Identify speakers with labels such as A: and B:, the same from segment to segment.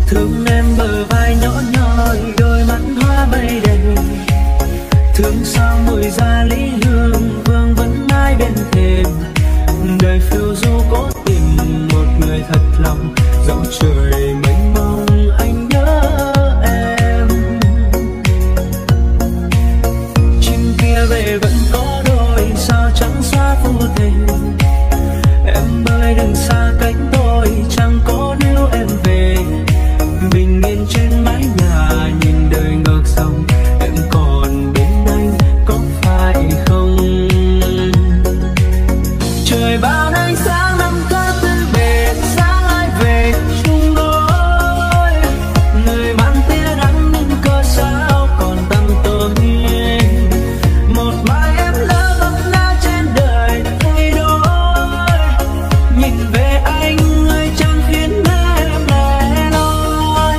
A: thương em bờ vai nhỏ nhoi, đôi mắt hoa bay đầy. Thương sao mùi gia lý hương vương vẫn mãi bên thềm. Đời phiêu du cố tìm một người thật lòng, dẫu trời mênh mông anh nhớ em. Chim kia về vẫn có đôi, sao trắng xóa vô tình. Em ơi đừng xa cách tôi, chẳng có nếu em về. Bình yên trên mái nhà nhìn đời ngược dòng, em còn bên anh có phải không? Trời bao ánh sáng năm ca tư bề, sáng ai về chung đôi. Người mang tia đắng nhưng cớ sao còn tăm tối. Một mai em lỡ vấp ngã trên đời thay đổi. Nhìn về anh người chẳng khiến em lẻ loi.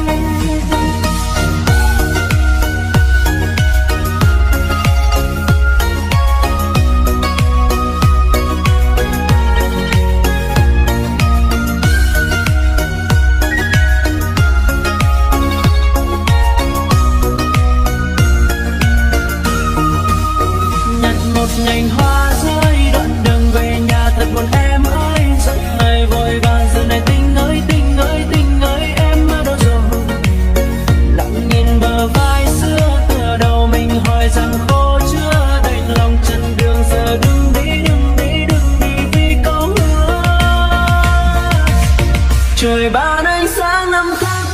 A: Nhặt một nhành hoa rơi, đoạn đường về nhà thật buồn em ơi. Giấc ngày vội vàng giờ này tình ơi tình ơi tình ơi em ở đâu rồi? Lặng nhìn bờ vai xưa, tựa đầu mình hỏi rằng khô chưa đành lòng chân đường giờ đừng đi đừng đi đừng đi vì câu hứa. Trời ban ánh sáng năm tháng